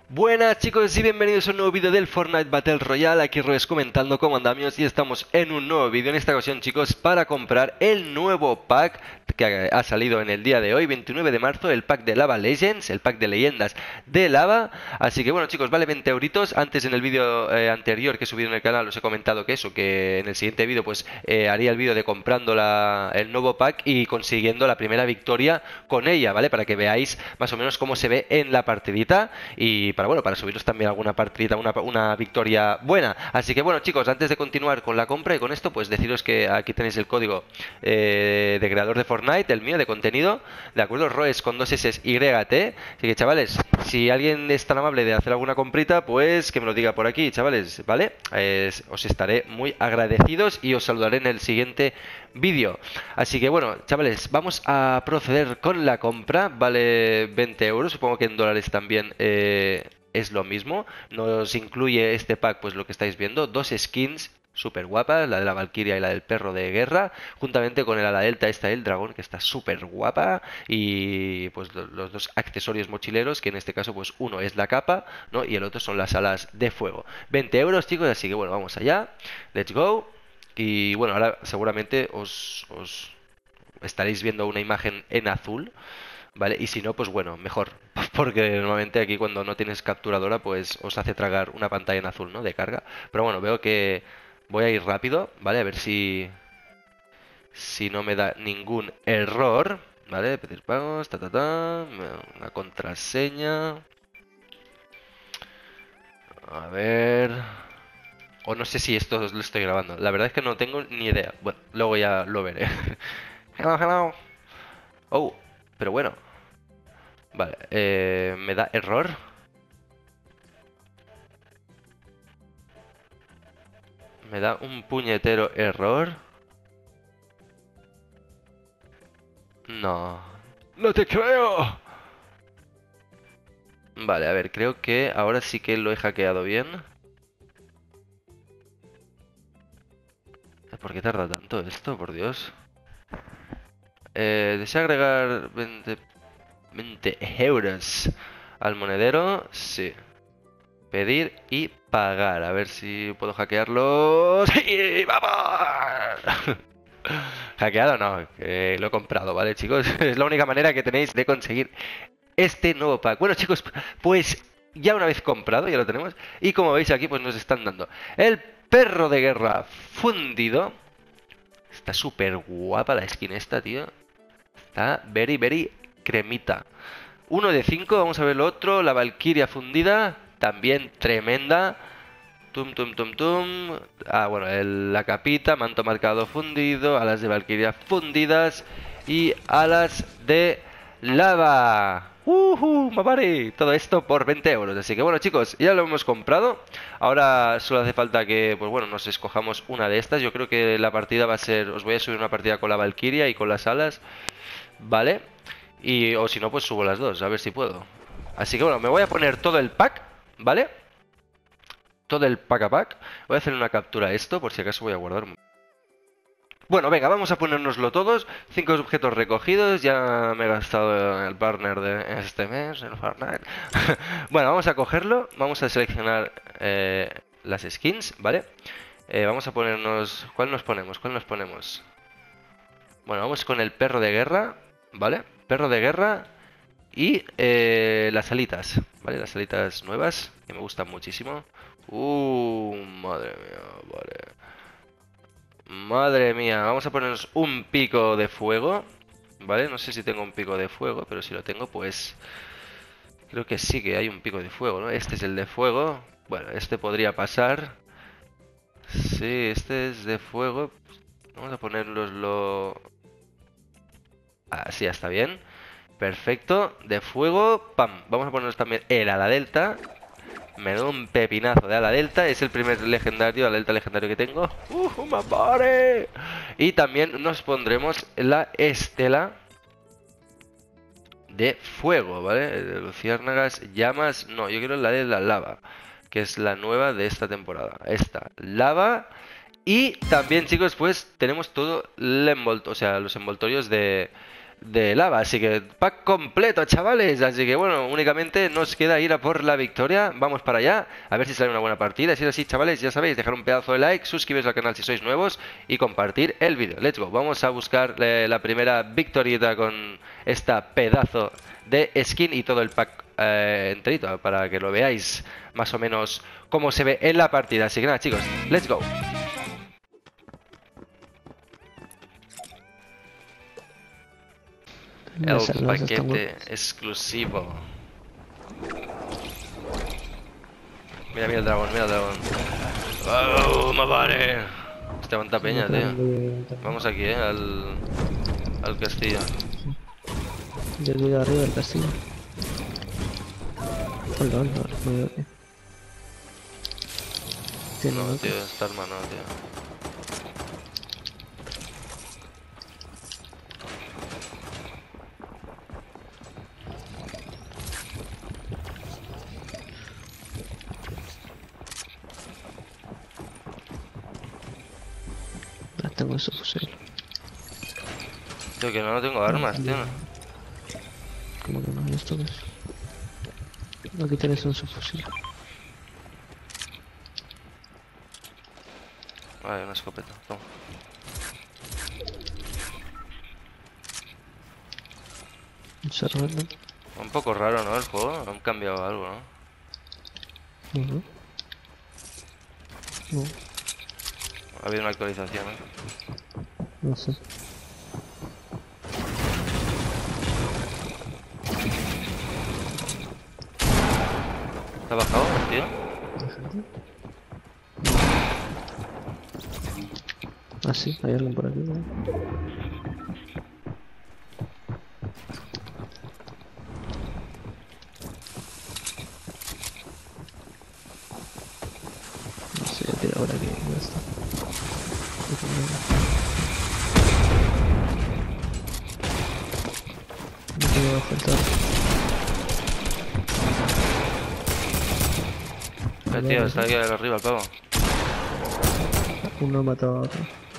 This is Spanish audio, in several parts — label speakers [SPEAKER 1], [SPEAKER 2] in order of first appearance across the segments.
[SPEAKER 1] Buenas chicos y bienvenidos a un nuevo vídeo del Fortnite Battle Royale. Aquí Roes comentando cómo andamos y estamos en un nuevo vídeo en esta ocasión, chicos, para comprar el nuevo pack que ha salido en el día de hoy, 29 de marzo, el pack de Lava Legends, el pack de leyendas de lava. Así que bueno, chicos, vale 20 euritos. Antes en el vídeo anterior que he subido en el canal os he comentado que en el siguiente vídeo pues haría el vídeo de comprando el nuevo pack y consiguiendo la primera victoria con ella, ¿vale? Para que veáis más o menos cómo se ve en la partidita y para subiros también alguna partida, una victoria buena. Así que bueno, chicos, antes de continuar con la compra y con esto, pues deciros que aquí tenéis el código de creador de Fortnite, el mío de contenido, de acuerdo, Roes con dos S YT. Así que chavales, si alguien es tan amable de hacer alguna comprita, pues que me lo diga por aquí, chavales, ¿vale? Os estaré muy agradecidos y os saludaré en el siguiente vídeo. Así que bueno, chavales, vamos a proceder con la compra. Vale 20 euros, supongo que en dólares también es lo mismo. Nos incluye este pack, pues lo que estáis viendo, dos skins súper guapas, la de la Valkyria y la del perro de guerra, juntamente con el ala delta esta del dragón, que está súper guapa, y pues los dos accesorios mochileros, que en este caso pues uno es la capa, ¿no? Y el otro son las alas de fuego. 20 euros, chicos, así que bueno, vamos allá. Let's go. Y bueno, ahora seguramente os estaréis viendo una imagen en azul, ¿vale? Y si no, pues bueno, mejor. Porque normalmente aquí cuando no tienes capturadora, pues os hace tragar una pantalla en azul, ¿no? De carga. Pero bueno, veo que voy a ir rápido, ¿vale? A ver si no me da ningún error, ¿vale? Pedir pagos, una contraseña. A ver. O no sé si esto lo estoy grabando. La verdad es que no tengo ni idea. Bueno, luego ya lo veré. Hello, hello. Oh, pero bueno. Vale, me da error. Me da un puñetero error. No. ¡No te creo! Vale, a ver, creo que ahora sí que lo he hackeado bien. ¿Por qué tarda tanto esto, por Dios? ¿Desea agregar 20 euros al monedero? Sí. Pedir y pagar. A ver si puedo hackearlo. ¡Sí! ¡Vamos! Hackeado no, que lo he comprado, ¿vale, chicos? Es la única manera que tenéis de conseguir este nuevo pack. Bueno, chicos, pues ya una vez comprado, ya lo tenemos. Y como veis aquí, pues nos están dando el perro de guerra fundido. Está súper guapa la skin esta, tío. Está very, very cremita. Uno de 5, vamos a ver lo otro. La Valkyria fundida, también tremenda. Tum, tum, tum, tum. Ah, bueno, la capita, manto marcado fundido, alas de Valkyria fundidas y alas de lava. ¡Mapari! Todo esto por 20 euros. Así que bueno, chicos, ya lo hemos comprado. Ahora solo hace falta que, pues bueno, nos escojamos una de estas. Yo creo que la partida va a ser... Os voy a subir una partida con la Valkyria y con las alas, ¿vale? Y, o si no, pues subo las dos, a ver si puedo. Así que bueno, me voy a poner todo el pack, ¿vale? Todo el pack a pack. Voy a hacer una captura a esto, por si acaso voy a guardar. Bueno, venga, vamos a ponérnoslo todos. 5 objetos recogidos. Ya me he gastado el partner de este mes, el Fortnite. Bueno, vamos a cogerlo. Vamos a seleccionar las skins, ¿vale? Vamos a ponernos... ¿Cuál nos ponemos? ¿Cuál nos ponemos? Bueno, vamos con el perro de guerra, ¿vale? Perro de guerra y las alitas, ¿vale? Las alitas nuevas, que me gustan muchísimo. Madre mía, vale. Madre mía, vamos a ponernos un pico de fuego, ¿vale? No sé si tengo un pico de fuego, pero si lo tengo, pues... Creo que sí que hay un pico de fuego, ¿no? Este es el de fuego. Bueno, este podría pasar. Sí, este es de fuego. Vamos a ponernoslo... Así ya está bien. Perfecto, de fuego, pam. Vamos a ponernos también el ala delta. Me da un pepinazo de ala delta. Es el primer legendario, ala delta legendario que tengo. ¡Mapare! Y también nos pondremos la estela de fuego, ¿vale? De luciérnagas, llamas. No, yo quiero la de la lava, que es la nueva de esta temporada. Esta, lava. Y también, chicos, pues tenemos todo el o sea, los envoltorios de lava. Así que pack completo, chavales. Así que bueno, únicamente nos queda ir a por la victoria. Vamos para allá, a ver si sale una buena partida. Si es así, chavales, ya sabéis, dejar un pedazo de like, suscribiros al canal si sois nuevos y compartir el vídeo. Let's go, vamos a buscar la primera victorieta con esta pedazo de skin y todo el pack enterito, para que lo veáis más o menos cómo se ve en la partida. Así que nada, chicos, let's go. El paquete exclusivo. Mira, mira el dragón, mira el dragón. ¡Oh, me vale! Este aguanta peña, tío. Vamos aquí, al castillo.
[SPEAKER 2] Yo voy arriba del castillo. Perdón, no, me veo aquí.
[SPEAKER 1] No, tío, está hermano, tío.
[SPEAKER 2] Tengo ese fusil.
[SPEAKER 1] Tío, que no tengo armas, tío.
[SPEAKER 2] ¿Cómo que no? ¿Y esto qué es? Aquí tienes un subfusil.
[SPEAKER 1] Vale, una escopeta, toma.
[SPEAKER 2] Un servando.
[SPEAKER 1] Un poco raro, ¿no? El juego. Han cambiado algo, ¿no?
[SPEAKER 2] No.
[SPEAKER 1] Ha habido una actualización, ¿eh?
[SPEAKER 2] No sé.
[SPEAKER 1] ¿Está bajado, tío?
[SPEAKER 2] Ah, sí, hay alguien por aquí, ¿no? No sé, ya tira ahora aquí, ya está. No tengo bajo el todo.
[SPEAKER 1] Tío, está aquí arriba el pavo.
[SPEAKER 2] Uno ha matado a otro.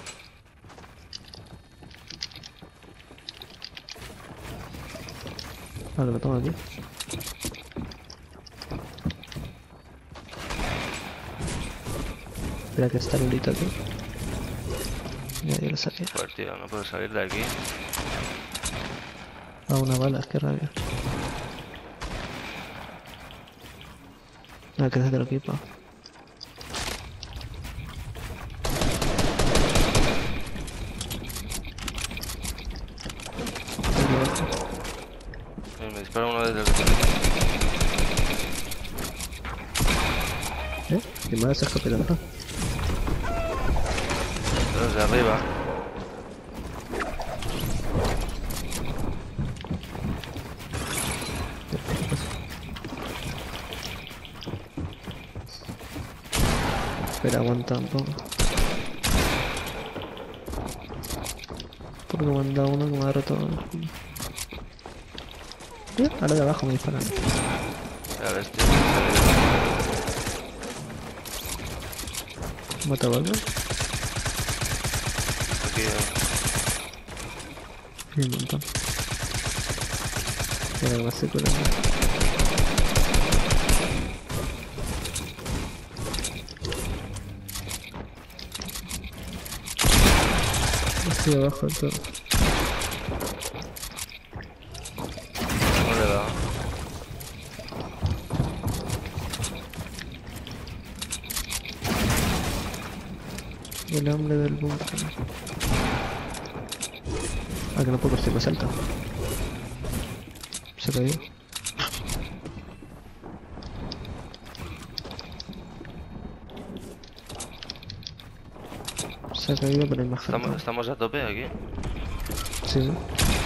[SPEAKER 2] Vale, lo tengo aquí. Espera que está Lulito aquí. Ya lo sabía.
[SPEAKER 1] Pues tío, no puedo salir de aquí.
[SPEAKER 2] Ah, una bala, qué rabia. Ah, que te lo equipa.
[SPEAKER 1] Me dispara uno desde el...
[SPEAKER 2] ¿Qué más esa escopeta?
[SPEAKER 1] Desde arriba.
[SPEAKER 2] Espera, aguanta un poco. Porque me han dado uno que me ha roto el culo. Ahora de abajo me disparan.
[SPEAKER 1] Ya ves, tío.
[SPEAKER 2] ¿Mata algo?
[SPEAKER 1] Aquí,
[SPEAKER 2] Y un montón. Ahora me estoy curando. Estoy abajo del todo.
[SPEAKER 1] no le he dado.
[SPEAKER 2] El hambre del búnker. Ah, que no puedo construir más alto. Se cayó. Se ha caído, pero hay más gente.
[SPEAKER 1] Estamos a tope aquí.
[SPEAKER 2] Sí, ¿no?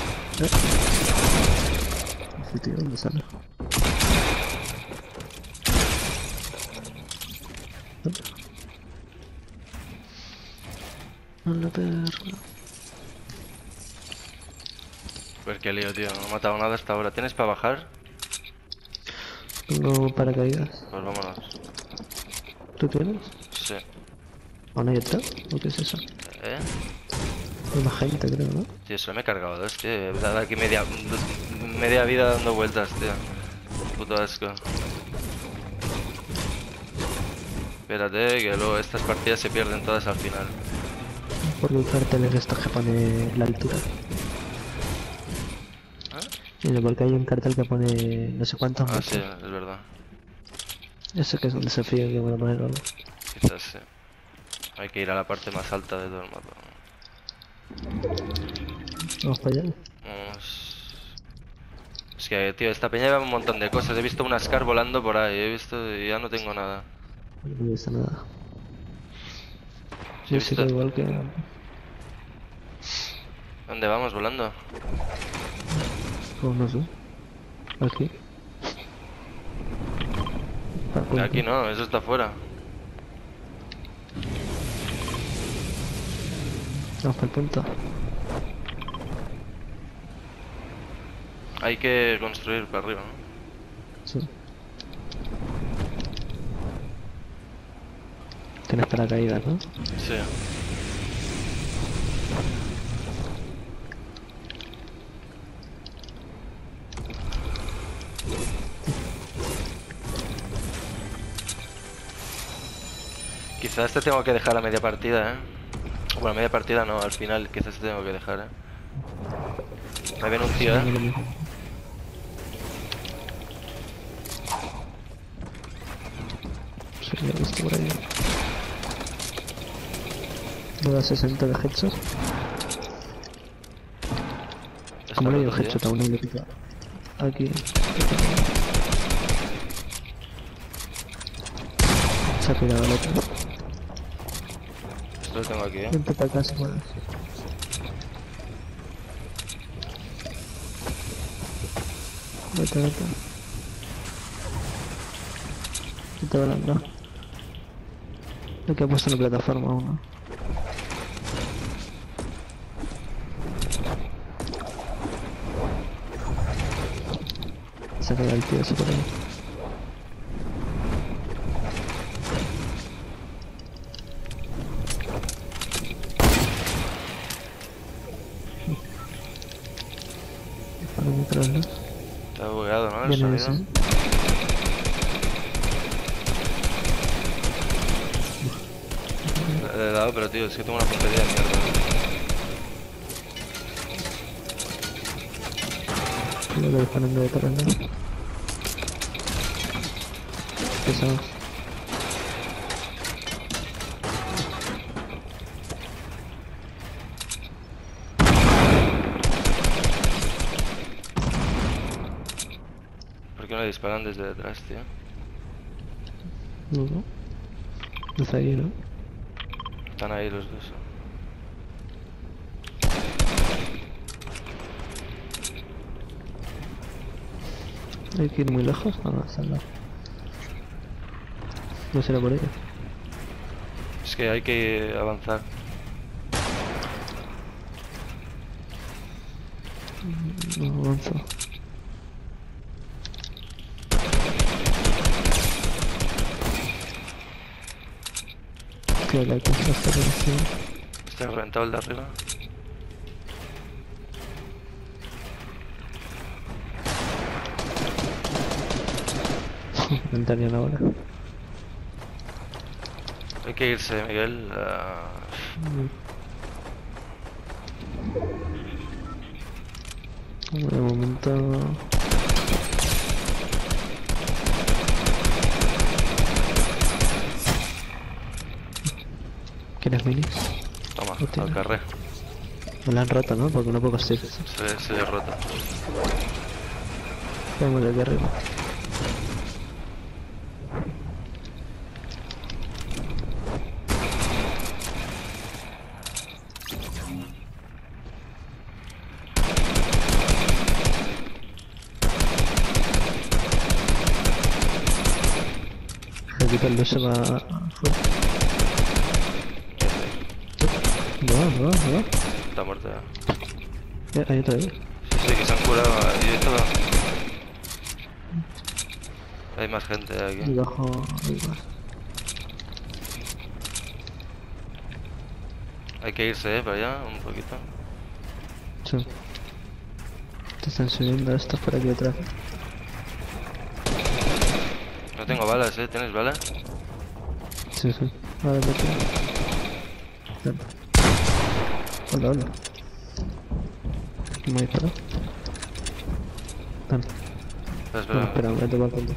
[SPEAKER 2] Ese tío, ¿dónde sale? A la perra.
[SPEAKER 1] Pues qué lío, tío. No he matado nada hasta ahora. ¿Tienes para bajar?
[SPEAKER 2] Tengo paracaídas.
[SPEAKER 1] Pues vámonos.
[SPEAKER 2] ¿Tú tienes?
[SPEAKER 1] Sí.
[SPEAKER 2] ¿O no hay otra? ¿O qué es eso?
[SPEAKER 1] ¿Eh?
[SPEAKER 2] Hay más gente, creo, ¿no?
[SPEAKER 1] Tío, solo me he cargado dos, tío. He dado aquí media vida dando vueltas, tío. Puto asco. Espérate, que luego estas partidas se pierden todas al final.
[SPEAKER 2] Porque el cartel es esto que pone la altura.
[SPEAKER 1] ¿Eh?
[SPEAKER 2] Y porque hay un cartel que pone no sé cuántos
[SPEAKER 1] Ah, sí,
[SPEAKER 2] metros.
[SPEAKER 1] es verdad.
[SPEAKER 2] Eso que es un desafío que voy a poner algo.
[SPEAKER 1] Quizás sí. Hay que ir a la parte más alta de todo el mapa.
[SPEAKER 2] Vamos para allá.
[SPEAKER 1] Vamos. Es que, tío, esta peña lleva un montón de cosas. He visto una Scar volando por ahí. He visto y ya no tengo nada.
[SPEAKER 2] No he visto nada.
[SPEAKER 1] Sí, he
[SPEAKER 2] Yo sí que
[SPEAKER 1] visto.
[SPEAKER 2] igual que...
[SPEAKER 1] ¿Dónde vamos volando?
[SPEAKER 2] Pues no sé. Aquí.
[SPEAKER 1] Aquí no, eso está afuera.
[SPEAKER 2] Vamos para el punto.
[SPEAKER 1] Hay que construir para arriba, ¿no?
[SPEAKER 2] Sí. Tienes paracaídas, ¿no?
[SPEAKER 1] Sí. Quizás te tengo que dejar a media partida, ¿eh? Bueno, media partida no, al final quizás te tengo que dejar, ¿eh? Me viene un tío, ¿eh?
[SPEAKER 2] Sí, lo he visto por ahí. Me da 60 de headshot. ¿Cómo le dio
[SPEAKER 1] Está roto,
[SPEAKER 2] headshot a uno y le pica? Aquí. Se ha pirado el otro.
[SPEAKER 1] Esto lo tengo aquí, ¿eh?
[SPEAKER 2] Vente para acá si puedes. Vete, vete. Vete volando. Lo que ha puesto en la plataforma uno. Se queda el tío ese por ahí. Para detrás, ¿no?
[SPEAKER 1] Está bugueado, ¿no? El
[SPEAKER 2] Viene
[SPEAKER 1] sonido.
[SPEAKER 2] ese.
[SPEAKER 1] Le he dado, pero tío, es que tengo una puntería de mierda.
[SPEAKER 2] Lo que disparan de detrás, ¿no? Pesados.
[SPEAKER 1] ¿Por qué no le disparan desde detrás, tío?
[SPEAKER 2] No, no. No está ahí, ¿no?
[SPEAKER 1] Están ahí los dos.
[SPEAKER 2] Hay que ir muy lejos. Ah, no, está al lado. No será por ahí.
[SPEAKER 1] Es que hay que avanzar.
[SPEAKER 2] No avanzo. Creo que hay que hacer esto.
[SPEAKER 1] Está reventado el de arriba.
[SPEAKER 2] Entrarían ahora.
[SPEAKER 1] Hay que irse, Miguel.
[SPEAKER 2] De momento... ¿Quieres minis?
[SPEAKER 1] Toma,
[SPEAKER 2] Hostia.
[SPEAKER 1] al carré.
[SPEAKER 2] Me la han roto, ¿no? Porque no puedo conseguir.
[SPEAKER 1] Se derrota.
[SPEAKER 2] Vamos de aquí arriba. Aquí tal vez se va... No, no, no.
[SPEAKER 1] Está muerto ya.
[SPEAKER 2] Ahí otra vez.
[SPEAKER 1] Sí, que se han curado. Y esto... Hay más gente
[SPEAKER 2] Y
[SPEAKER 1] aquí.
[SPEAKER 2] bajo... Ahí va.
[SPEAKER 1] Hay que irse, para allá, un poquito.
[SPEAKER 2] Sí. Te están subiendo estos por aquí detrás.
[SPEAKER 1] No tengo balas, ¿tienes balas?
[SPEAKER 2] Sí, sí. Vale, vete. Ven. Hola, hola. ¿Me ha disparado? Ven.
[SPEAKER 1] Espera,
[SPEAKER 2] No,
[SPEAKER 1] espera.
[SPEAKER 2] espera, vete para contar.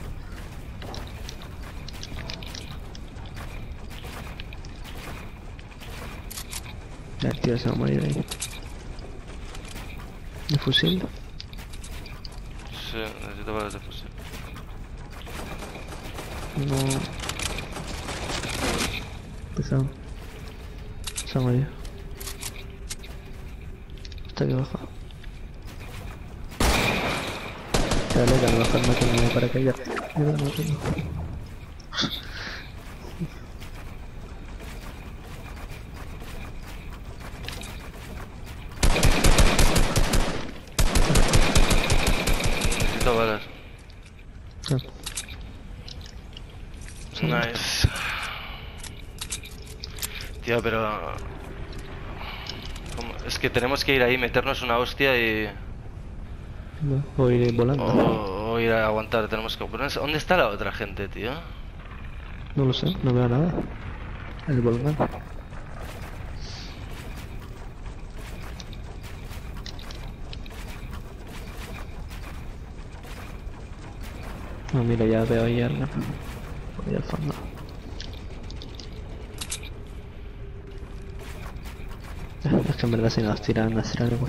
[SPEAKER 2] El tío se va a morir ahí. ¿De fusil?
[SPEAKER 1] Sí, necesito balas de fusil.
[SPEAKER 2] No. Pesado. Se va a morir. Está aquí abajo. Dale, que a lo mejor no tengo para caer. Mira, no tengo.
[SPEAKER 1] Necesito balas.
[SPEAKER 2] Ah,
[SPEAKER 1] Nice. Tío, pero... Es que tenemos que ir ahí, meternos una hostia y...
[SPEAKER 2] no, voy a ir volando.
[SPEAKER 1] O ir a aguantar, tenemos que... ¿Dónde está la otra gente, tío?
[SPEAKER 2] No lo sé, no veo nada. El volcán. No, mira, ya veo ahí algo. Por ahí al fondo. Es que en verdad si nos tiran a hacer algo.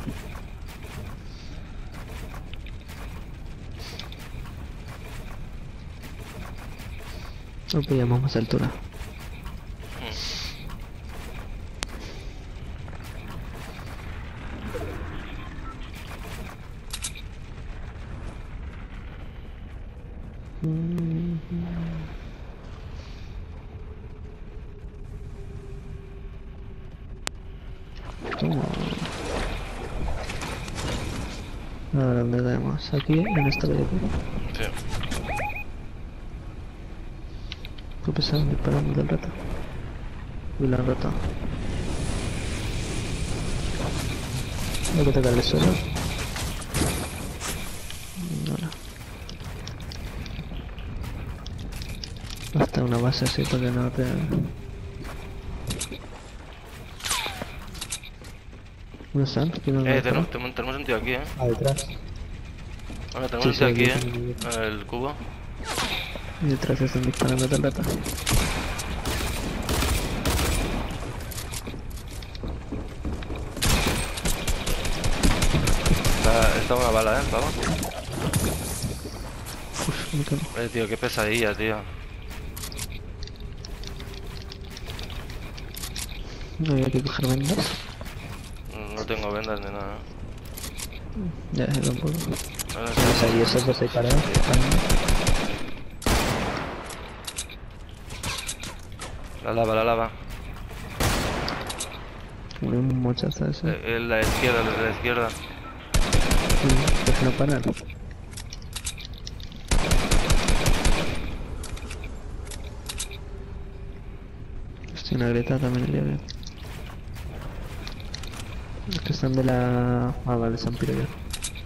[SPEAKER 2] No pillamos más altura. Toma. Ahora, ¿dónde tenemos? Aquí, en esta de aquí.
[SPEAKER 1] Sí.
[SPEAKER 2] Qué pesado, disparando del rato. Y la han roto. Hay que tocarle solo. No. Hasta una base así para que no te... ¿Dónde están?
[SPEAKER 1] Tenemos un tío aquí,
[SPEAKER 2] Ah, detrás.
[SPEAKER 1] Bueno, tenemos
[SPEAKER 2] Sí,
[SPEAKER 1] un tío
[SPEAKER 2] sí,
[SPEAKER 1] aquí,
[SPEAKER 2] aquí.
[SPEAKER 1] En el cubo.
[SPEAKER 2] Y detrás están disparando todo el rato.
[SPEAKER 1] Está una bala, pavo.
[SPEAKER 2] Uf, me quemo.
[SPEAKER 1] Tío, qué pesadilla, tío.
[SPEAKER 2] No había que coger vendas.
[SPEAKER 1] No tengo vendas ni nada.
[SPEAKER 2] Ya, tampoco.
[SPEAKER 1] Ahora
[SPEAKER 2] Pues ahí esos dos se paran.
[SPEAKER 1] La lava, la lava.
[SPEAKER 2] Un mochazo ese.
[SPEAKER 1] La izquierda, los de la izquierda.
[SPEAKER 2] Pues no paran. Estoy una grieta también el día. Es que están de la... Ah, vale, se han pirado ya.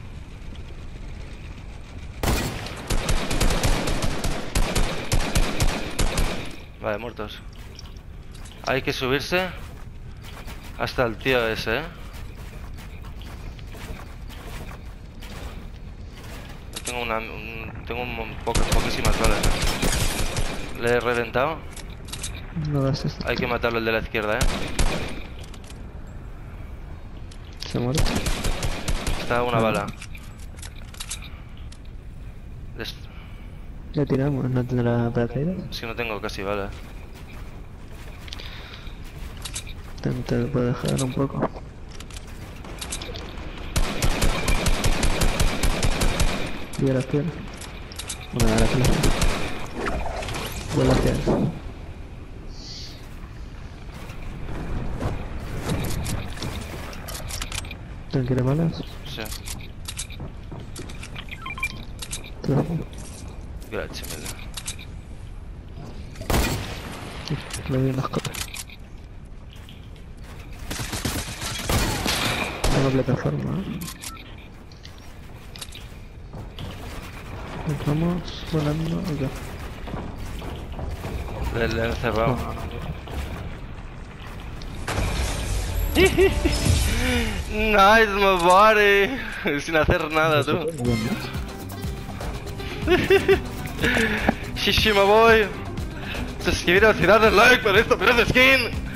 [SPEAKER 1] Vale, muertos. Hay que subirse hasta el tío ese, Tengo poquísimas balas. Le he reventado.
[SPEAKER 2] No das esto.
[SPEAKER 1] Hay que matarlo el de la izquierda,
[SPEAKER 2] Se ha muerto.
[SPEAKER 1] Está una bala.
[SPEAKER 2] Le tiramos, no tendrá paracaídas.
[SPEAKER 1] Es que no tengo casi balas.
[SPEAKER 2] Te lo puedo dejar un poco. Piedra, piedra. Bueno, ahora que vuela hacia él. ¿Quieres balas?
[SPEAKER 1] Sí.
[SPEAKER 2] Te lo dejo.
[SPEAKER 1] Gracias, mille.
[SPEAKER 2] Le doy unas copas. una plataforma. Vamos volando acá.
[SPEAKER 1] Le he cerrado. Nice, my body. Sin hacer nada, tú. Shishi, my boy. Suscribiros y darle like para esta pedazo de skin.